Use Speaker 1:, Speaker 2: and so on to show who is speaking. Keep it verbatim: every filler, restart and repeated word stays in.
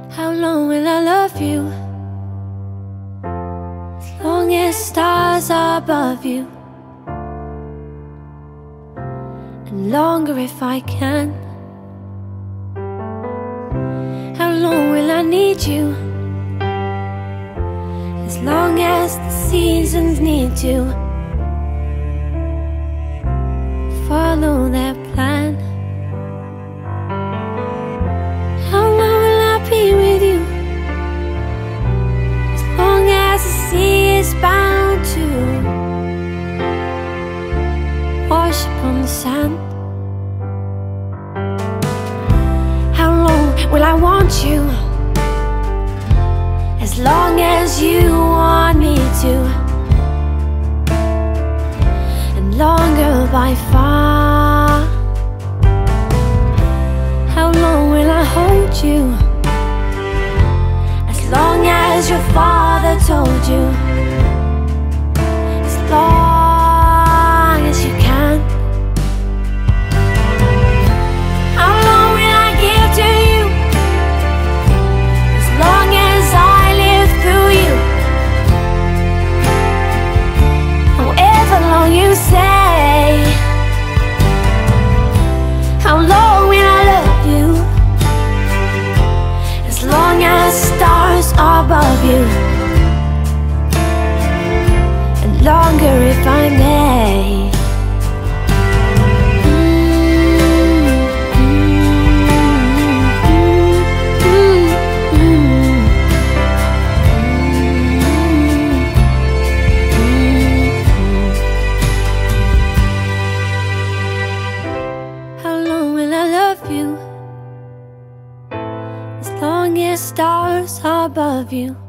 Speaker 1: How long will I love you? As long as stars are above you, and longer if I can. How long will I need you? As long as the seasons need to follow their plan. How long will I be with you? As long as the sea is bound to wash upon the sand. How long will I want you? As long as you want me to, and longer by far. How long will I hold you? As long as your father told you. As long as you can. How long will I give to you? As long as I live through you. However long you say. How long will I love you? As long as stars are above you, and longer if I may. How long will I love you? As long as stars are above you,